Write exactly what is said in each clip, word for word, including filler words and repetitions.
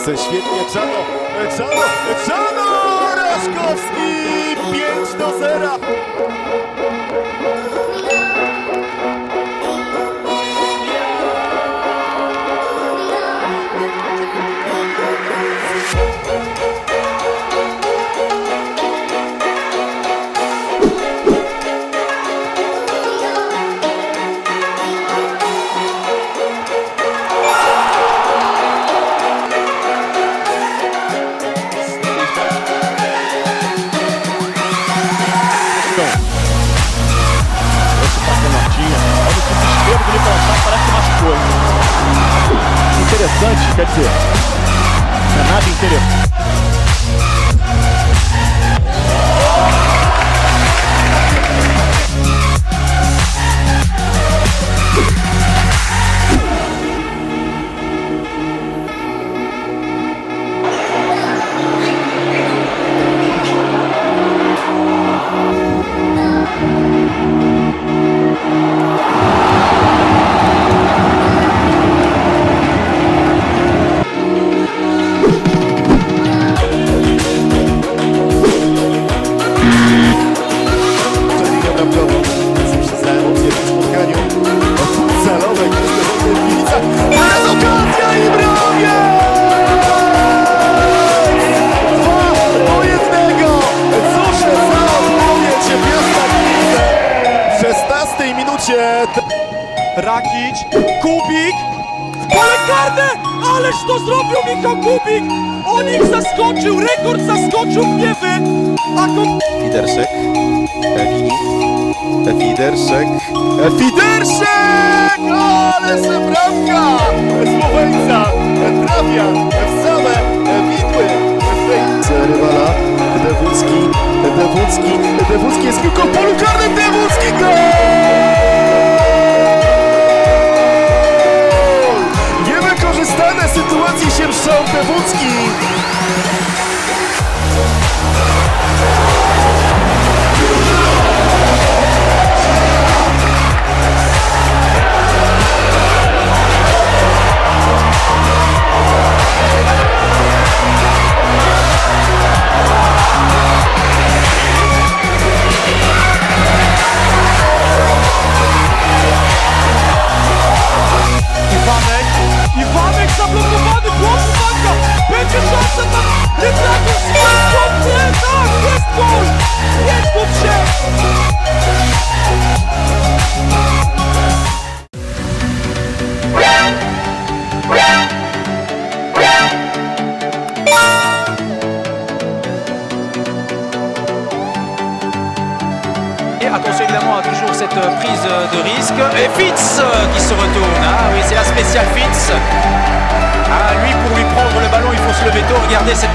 Miejsce świetnie, Czano, Czano, Czano, Raszkowski, pięć do zera. Interessante, quer dizer, não é nada interessante. Rakić, Kubik, w pole karne, ależ to zrobił Michał Kubik, on ich zaskoczył, rekord zaskoczył gniewy, a to... Fidersek, Wini, Fidersek, Fidersek, ale se bramka, Słoweńca, trafia w same widły, rywala, Dewódzki, Dewódzki, Dewódzki jest piłką w polu karnym, Dewódzki, gol! Niewykorzystane sytuacje się mszczą, Dewódzki. Iwanek zablokowany, błąd uwaga! Będzie szansa na... Nie trafisz! Jest gol! Nie, tak! Jest gol! Jest gol trzech! Attention évidemment à toujours cette prise de risque. Et Fitz qui se retourne. Ah oui, c'est la spéciale Fitz. Ah, lui, pour lui prendre le ballon, il faut se lever tôt. Regardez cette...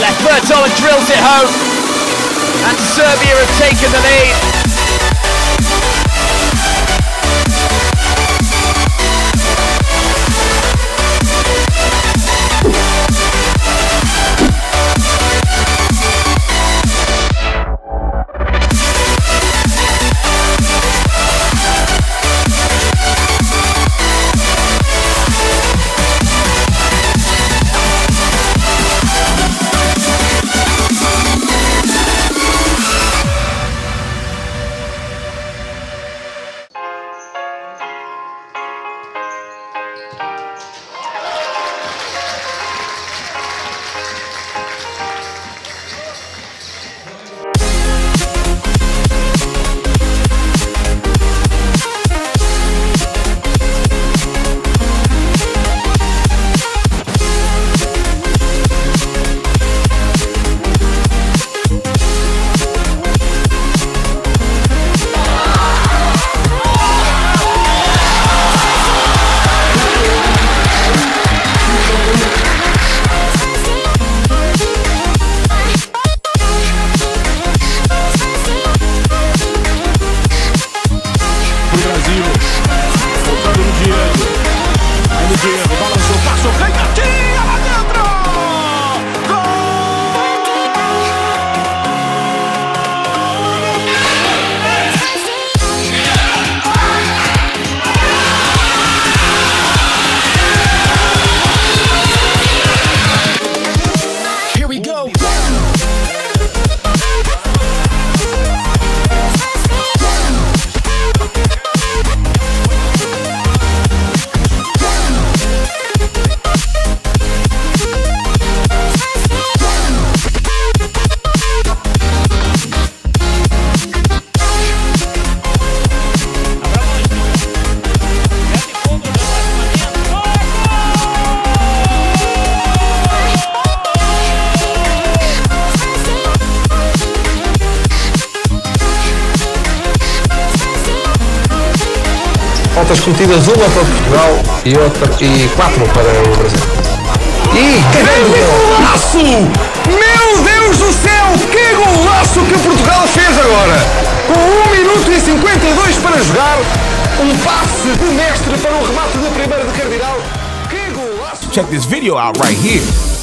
left Futsal and drills it home. And Serbia have taken the lead. Balançou, passou, Kaka and Katia lá dentro! Gol! Here we go. Faltas cometidas, uma para Portugal e outra e quatro para o Brasil. E grande golaço! Meu Deus do céu, que golaço que Portugal fez agora! Com um minuto e cinquenta e dois para jogar, um passe de mestre para o remate de primeiro de Cardinal. Que golaço! Check this video out right here.